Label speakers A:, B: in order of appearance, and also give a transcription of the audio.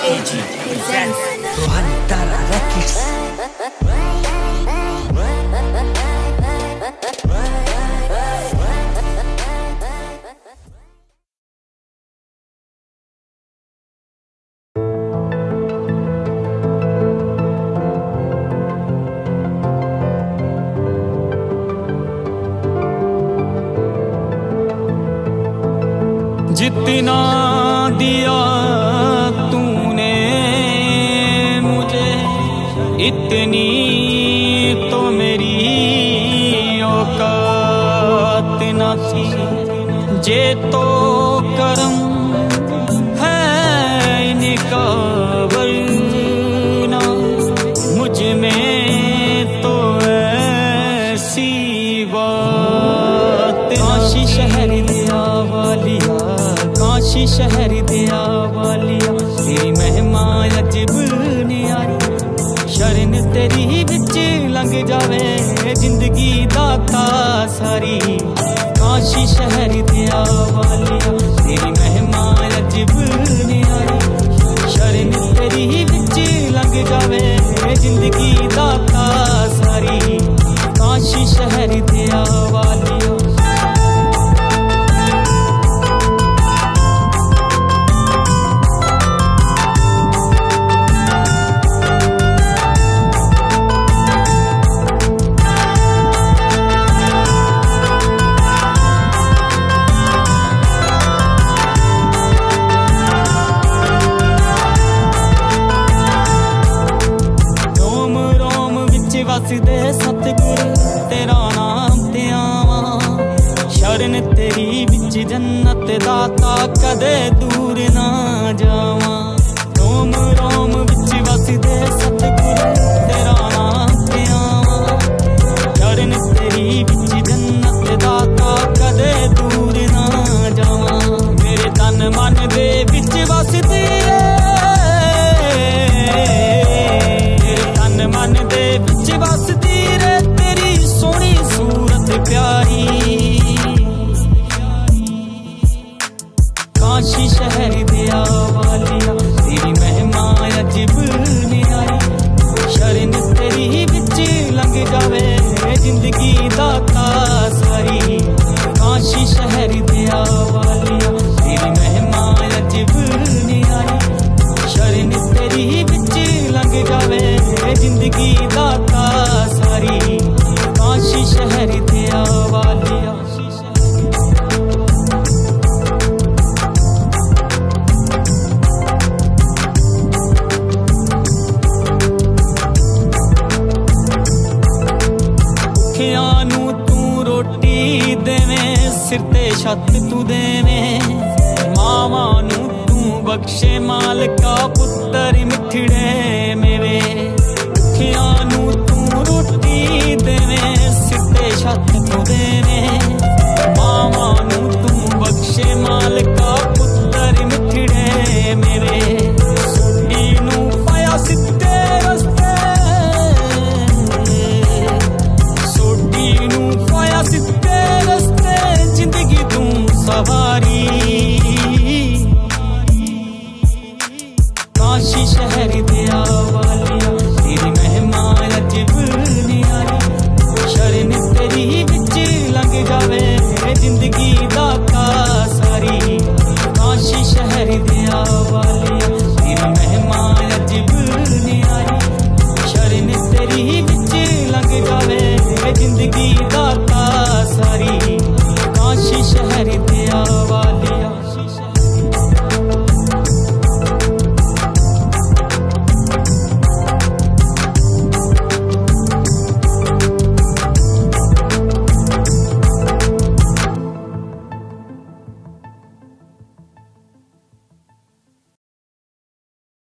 A: AG presents
B: Rohantara Records.
C: जितना दिया तूने मुझे इतनी तो मेरी औकात न थी। जे तो करम है इनका वरना मुझ में तो ऐसी बात। काशी शहर दिया वालिया, काशी शहर दिया वालिया, तेरी महिमा अजब न्यारी। शरण तेरी बिच लंघ जावे जिंदगी दाता सारी। काशी शहर दिया वालिया, तेरी महिमा अजब न्यारी। शरण तेरी बिच लंघ जावे जिंदगी दाता सारी। काशी शहर दिया वालिया। वसदे सतगुर तेरा नाम ते आवा। शरण तेरी बिच जन्नत दाता कदे दूर ना जावा। रोम रोम बिच वसदे सतगुर तेरा नाम ते आवा। शरण तेरी बिच जन्नत दाता कदे दूर ना जावा। मेरे तन मन दे बिच वसदे, तन मन दे बिच वसदी रे तेरी सोहनी सूरत प्यारी। काशी शहर दिया वालिया, तेरी महिमा अजब न्यारी। शरण तेरी बिच लंघ जावे जिंदगी दाता सारी। काशी शहर दिया वालिया, तेरी महिमा अजब न्यारी। शरण तेरी बिच लंघ जावे जिंदगी दाता सारी। काशी शहर दिया वालिया। भुखियां नू तू रोटी देवें, सिर ते छत तू देवें। मावां नू तू बख्शे मालका, पुत्तर मिठड़े मेवे। भुखियां नू तू रोटी देवें, सिर ते छत तू देवें। मावां